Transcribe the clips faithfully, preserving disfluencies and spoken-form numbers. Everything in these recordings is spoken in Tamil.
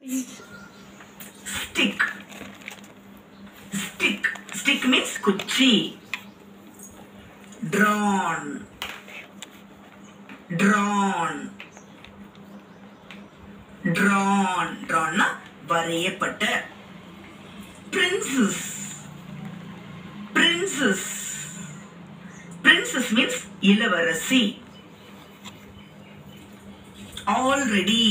Stick. Stick. Stick means kuchi. Drawn. Drawn. Drawn. Drawn na வரையப்பட்ட. Princess. Princess. Princess means இளவரசி. Already.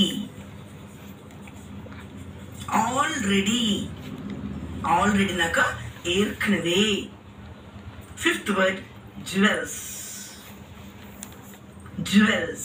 Already. Already naka ஏற்கனவே. Fifth word, jewels. Jewels.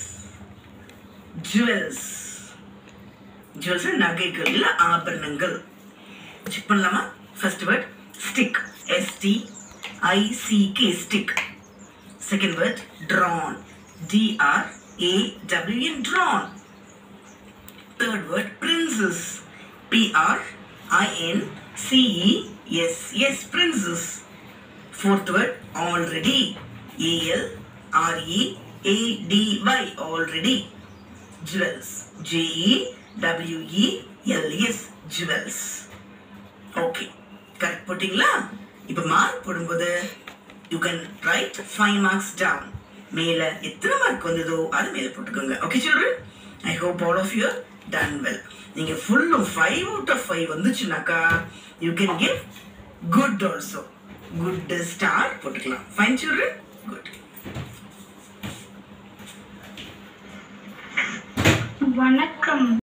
Jewels. Jewels நகைகள் இல்ல ஆபரணங்கள். செக் பண்ணலாமா? First word, stick. S T I C K, stick. Second word, drawn. D R A W N, drawn. Third word, princess. P R I N C E S S, princess. Fourth word, already. A L R E A D Y, already. Jewels. J E W E L S, jewels. Okay. Correct போட்டிங்களா? இப்போ மார்க் போடும்போது you can write five marks down. மேல எத்தனை மார்க் வந்ததோ அது மேல போட்டுக்கோங்க. Okay children? I hope all of you are done well. நீங்க full five out of five வந்துச்சுனாக்கா you can give good also. Good star போட்டுக்கலாம். Fine children? Good. வணக்கம்.